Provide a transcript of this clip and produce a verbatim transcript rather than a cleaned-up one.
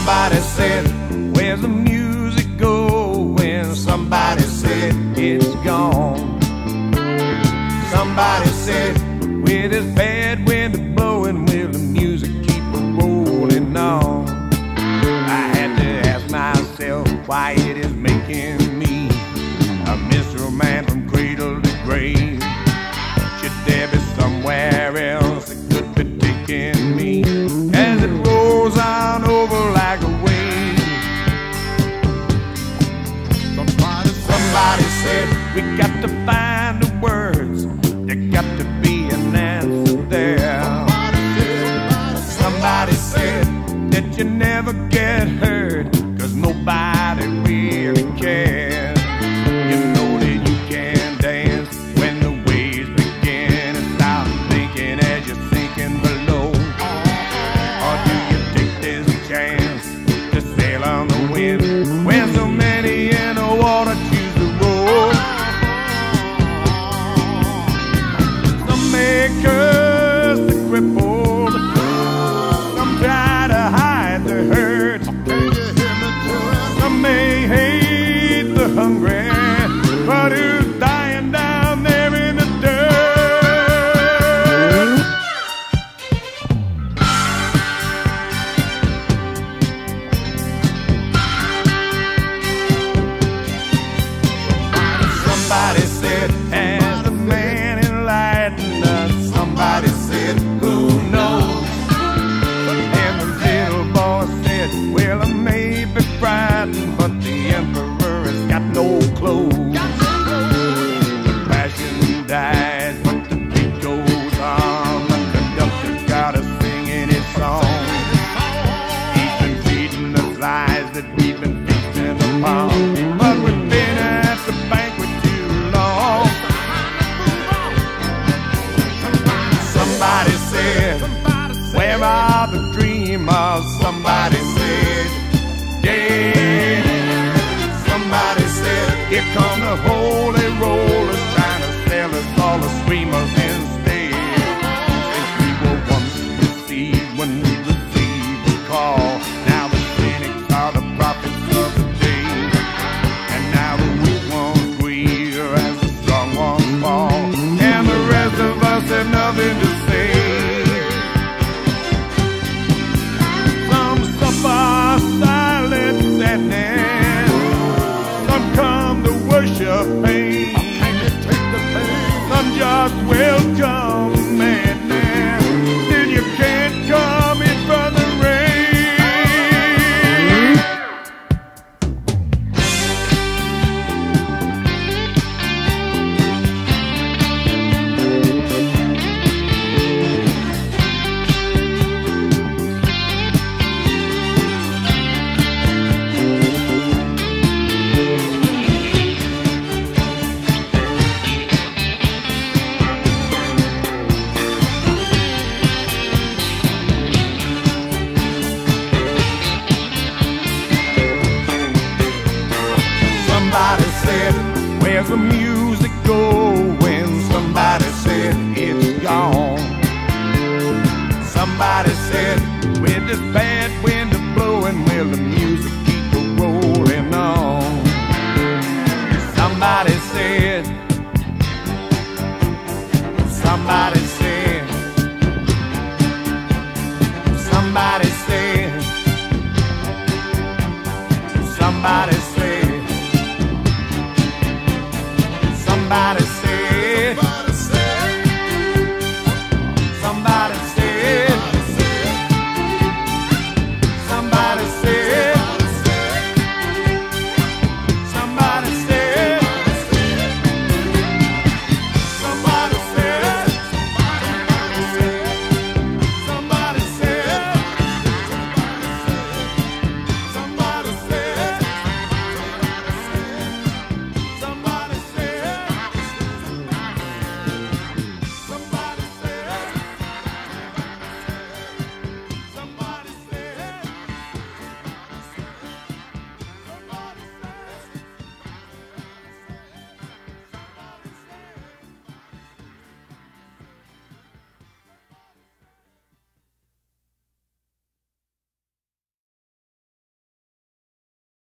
Somebody said, where's the music going? Somebody said, it's gone. Somebody said, with this bad wind blowing, will the music keep rolling on? I had to ask myself why it is making me a miserable man from cradle to grave. Should there be somewhere else that could be taking me as it rolls on over like a wave? Somebody, somebody said we got to find the words. There got to be an answer there. Somebody said that you never get hurt, 'cause nobody really cares. You know that you can dance when the waves begin, and stop thinking as you're sinking below. Or do you take this chance to sail on the wind when so many in the water choose to roll? Some may curse the crippled, some try to hide the hurt, some may hate the hungry, but who's dying down there in the dirt? Somebody said, as the man enlightened us. Somebody said, who knows? And the little boy said, well, I may be frightened, but the emperor has got no clothes. The passion dies, but the beat goes on. The conductor's got us singing his song. He's been feeding us lies that we've been feasting upon, but we've been at the banquet too long. Somebody said, where are the dreamers? Somebody said, yeah. Somebody said, here come the holy rollers, trying to sell us all the screamers instead. Since we were once deceived when we received the call, now the cynics are the prophets of the day. And now the weak ones grieve as the strong ones fall, and the rest of us have nothing to say. Some suffer silent sadness, some come to worship pain, some just welcome madness. Then you can't come in from the rain. Somebody said, where's the music going? Somebody said, it's gone. Somebody said, with this bad wind blowing, will the music keep rolling on? Somebody said, somebody said, somebody